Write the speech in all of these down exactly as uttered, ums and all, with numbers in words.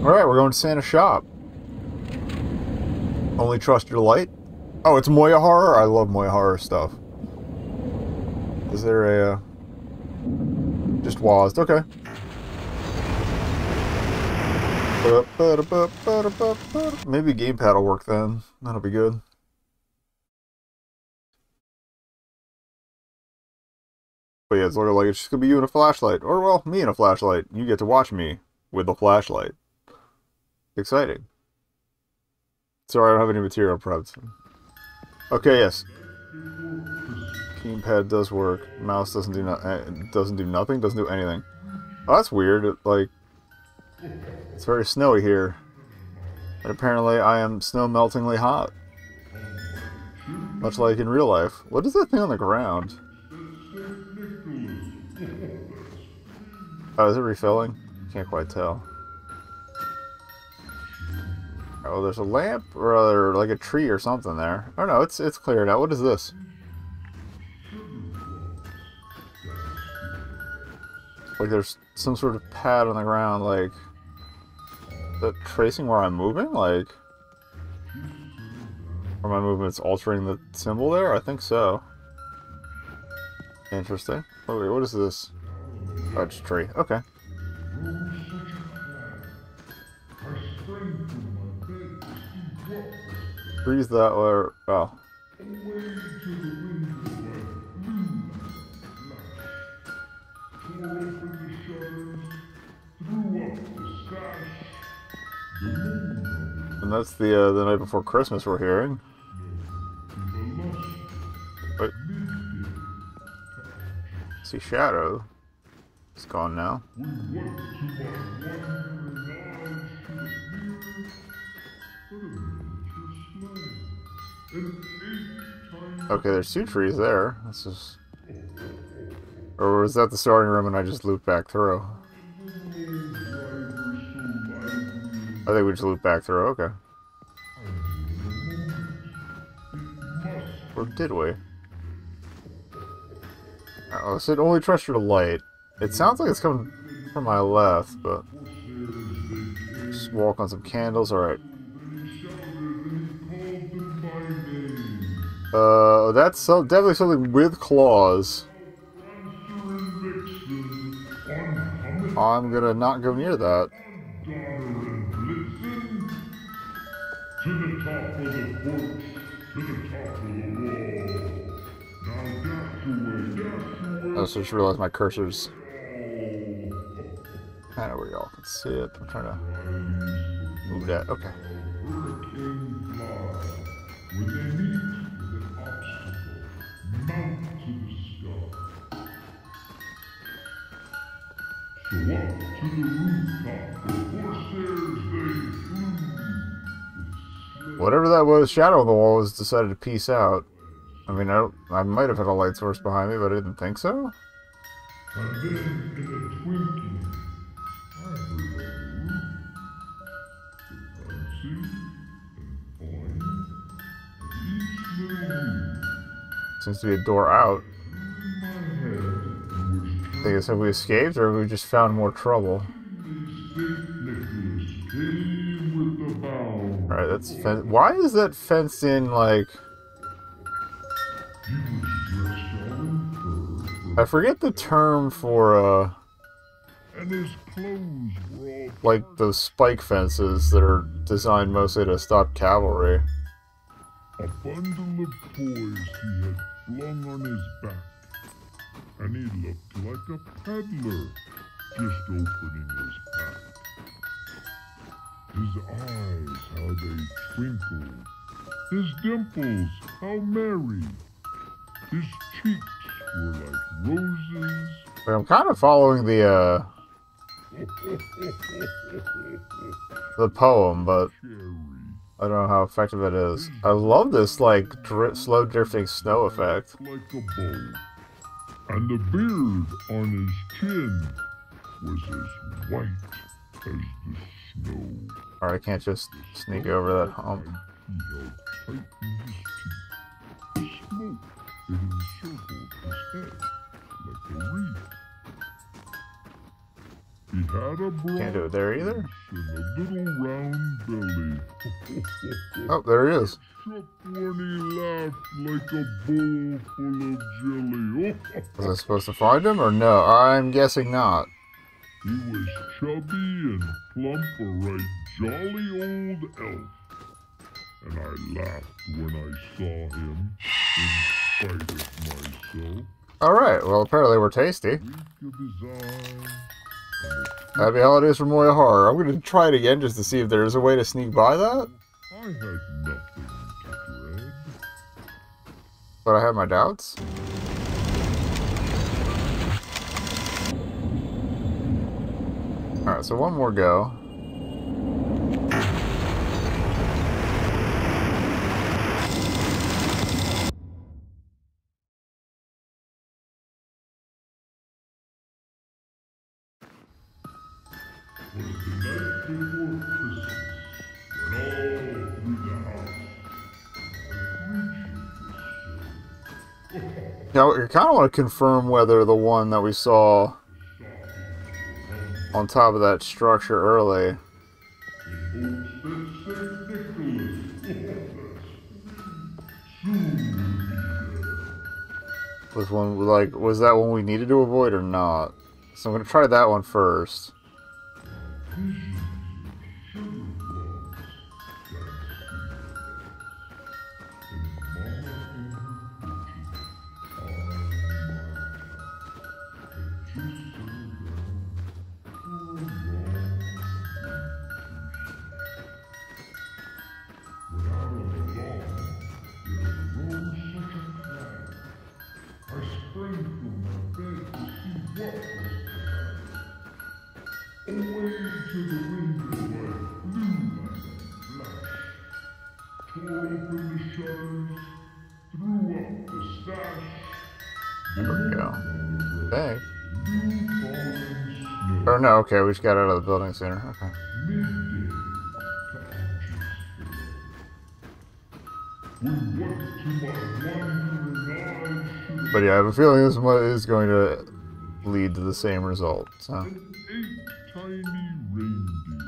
Alright, we're going to Santa's shop. Only trust your light? Oh, it's Moya Horror? I love Moya Horror stuff. Is there a... Uh... Just Wazd, okay. Maybe gamepad will work then. That'll be good. But yeah, it's looking like it's just gonna be you and a flashlight. Or, well, me and a flashlight. You get to watch me with the flashlight. Exciting. Sorry, I don't have any material prepped. Okay, yes. Gamepad does work. Mouse doesn't do no doesn't do nothing, doesn't do anything. Oh, that's weird. It, like, it's very snowy here. And apparently I am snow meltingly hot. Much like in real life. What is that thing on the ground? Oh, is it refilling? Can't quite tell. Oh, there's a lamp or other, like a tree or something there. Oh no, it's it's clear now. What is this? Like there's some sort of pad on the ground, like... Is that tracing where I'm moving? Like... Or my movement's altering the symbol there? I think so. Interesting. Oh wait, what is this? Oh, it's a tree. Okay. Trees that were... Oh. And that's the uh, the Night Before Christmas we're hearing. Wait. See Shadow. It's gone now. Okay, there's two trees there. This is... Or was that the starting room and I just looped back through? I think we just looped back through, okay. Or did we? Oh, it said only trust your light. It sounds like it's coming from my left, but... Just walk on some candles, alright. Uh, that's so, definitely something with claws. I'm gonna not go near that. To the top of the porch, to the top of the wall. Now dash away, dash away. I just realized my cursor's kind of where y'all can see it. I'm trying to move that. Okay. Hurricane fly. When they meet with an obstacle, mount to the sky. So up to the rooftop, before stairs they flew. Whatever that was, Shadow on the Wall has decided to peace out. I mean, I, don't, I might have had a light source behind me, but I didn't think so. And then, in a twinkling, I heard a roof, the fancy, and each little seems to be a door out. I think it's have we escaped, or have we just found more trouble? Alright, that's fenced. Why is that fenced in, like... I forget the term for, uh... like, those spike fences that are designed mostly to stop cavalry. A bundle of toys he had flung on his back, and he looked like a peddler just opening his pack. His eyes, how they twinkled. His dimples, how merry. His cheeks were like roses. I'm kind of following the, uh... the poem, but I don't know how effective it is. I love this, like, dri slow drifting snow effect. Like a bow. And the beard on his chin was as white as the snow. Or I can't just sneak over that hump. He held tight in his teeth. Smoke that encircled his head like a wreath. He had a broad Can't do it there either. face and a little round belly. Oh, there he is. Except when he laughed like a bowl full of jelly. Was I supposed to find him or no? I'm guessing not. He was chubby and plump, a right jolly old elf. And I laughed when I saw him, in spite of myself. Alright, well apparently we're tasty. Wink of his eye, Happy holidays from Moya Horror. I'm gonna try it again just to see if there's a way to sneak by that. I had nothing to dread. But I have my doubts. Alright, so one more go. Was the night before Christmas, when all through the house a creature was stirring. Now, I kind of want to confirm whether the one that we saw on top of that structure early In hopes that Saint Nicholas, oh, that's sweet, soon will be there. was one like was that one we needed to avoid or not. So I'm gonna try that one first. Away to the window I flew like a flash, tore open the shutters, threw up the stash. There we go. Thanks. New falling snow, Or no, okay, we just got out of the building sooner. Okay. midday to arches below. When what to my wondering eyes should But yeah, I have a feeling this one is going to lead to the same result. So an eight tiny reindeer.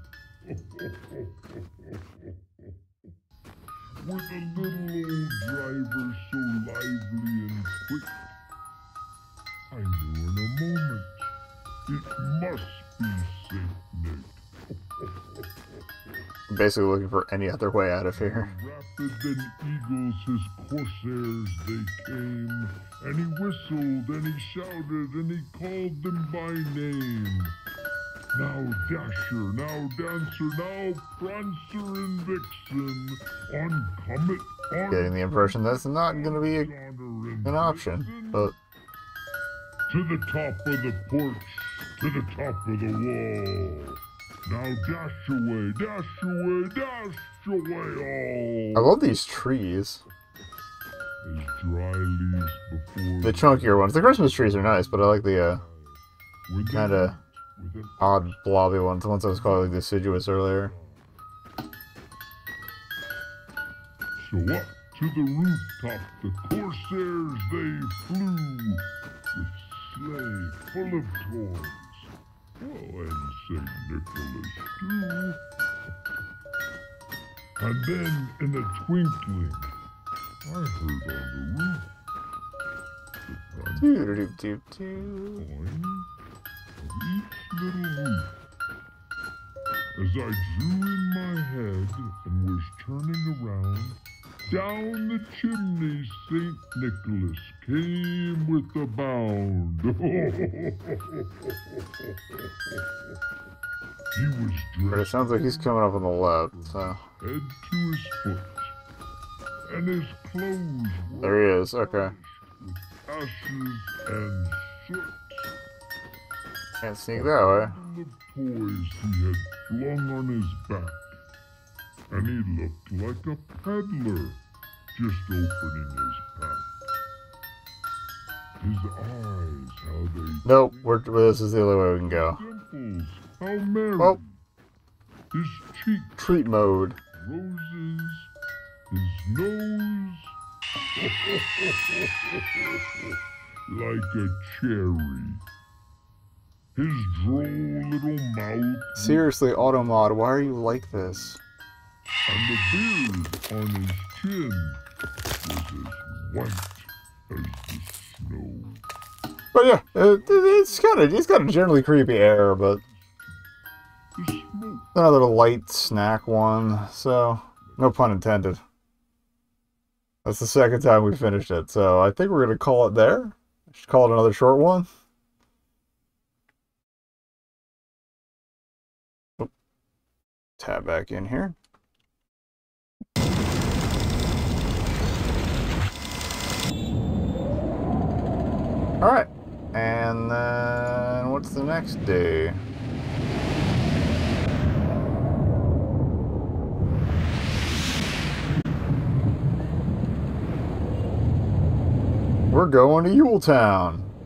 With a little old driver so lively and quick, I knew in a moment it must be Saint Nick. I'm basically looking for any other way out of here. Rapid than eagles his coursers they came, and he whistled and he shouted and he called them by name. Now Dasher, now Dancer, now Prancer and Vixen, on Comet, on Getting the impression that's not going to be a, Donner and an option, Vixen. but To the top of the porch, to the top of the wall. Now dash away, dash away, dash away I all. love these trees. As dry leaves before The chunkier ones. The Christmas trees are nice, but I like the uh, When they kind of with an odd blobby ones. The ones I was calling like deciduous earlier. So up to the rooftop the coursers they flew, with sleigh full of toys. Oh, and Saint Nicholas too. And then in a twinkling, I heard on the roof the prance Doo-doo-doo-doo. coin of each little roof. As I drew in my head and was turning around, down the chimney Saint Nicholas came with a bound. He was But it dressed sounds like he's coming up on the left, so head to his foot, and his clothes were there he is. Okay. with ashes and soot. Can't sneak that way. Full of toys he had flung on his back, and he looked like a peddler just opening his pack. His eyes, how they Nope, we're, this is the only way we can go. dimples, how merry. Well. His cheek Treat mode. roses, his nose like a cherry. his droll little mouth, Seriously, Automod, why are you like this? and the beard on his chin was as white as the snow. But yeah, it, it's kind of, it's got a generally creepy air, but The smoke another light snack one, so no pun intended. That's the second time we finished it, so I think we're going to call it there. Just call it another short one. Oop. Tab back in here. Alright, and then what's the next day? We're going to Yule Town.